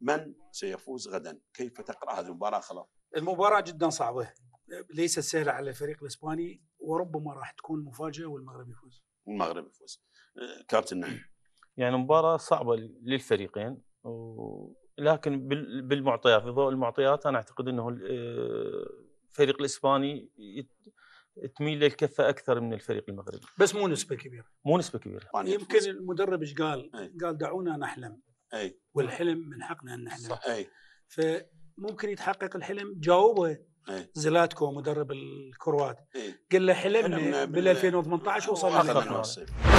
من سيفوز غدا؟ كيف تقرأ هذه المباراة خلاص؟ المباراة جدا صعبة، ليست سهلة على الفريق الإسباني، وربما راح تكون مفاجأة والمغرب يفوز. والمغرب يفوز. كابتن نعيم. يعني مباراة صعبة للفريقين، لكن بالمعطيات، في ضوء المعطيات أنا أعتقد أنه الفريق الإسباني تميل للكفة أكثر من الفريق المغربي، بس مو نسبة كبيرة. مو نسبة كبيرة. يمكن المدرب ايش قال؟ قال دعونا نحلم، والحلم من حقنا أن نحلم. فممكن يتحقق الحلم. جاوبه زلاتكو مدرب الكروات، قال له حلمنا بال 2018 وصلنا.